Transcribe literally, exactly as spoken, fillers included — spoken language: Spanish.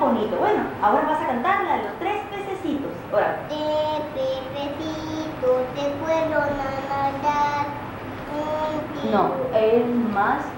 bonito. Bueno, ahora vas a cantar la de los tres pececitos. Ahora. Eh, pececito, te puedo nadar. No, el más